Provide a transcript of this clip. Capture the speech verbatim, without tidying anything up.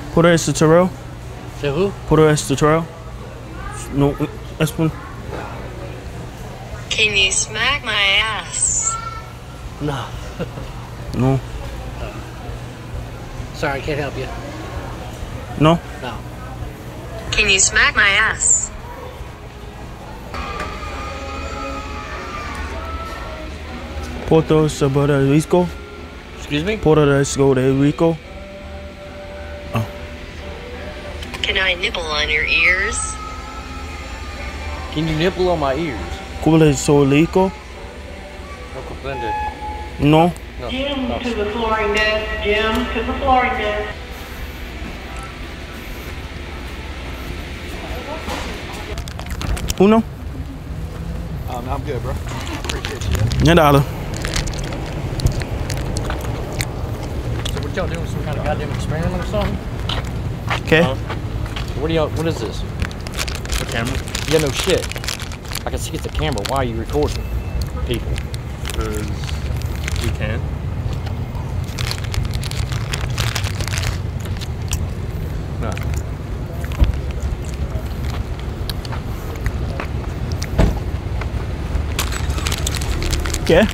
Por este terrell. Say who? Por este terrell. No, this one. Can you smack my ass? No. No. Uh, sorry, I can't help you. No. No. Can you smack my ass? Puerto Rico. Excuse me? Puerto Rico. Oh. Can I nibble on your ears? Can you nipple on my ears? Puerto Rico. No comprende. No. No. Jim No. to the flooring desk. Jim to the flooring desk. Uno. Um, I'm good, bro. Appreciate you. Yeah, dollar. So what y'all doing? Some kind of goddamn experiment or something? Okay. Uh, what do y'all? What is this? The camera? Yeah, no shit. I can see it's a camera. Why are you recording people? Because we can. No. Okay.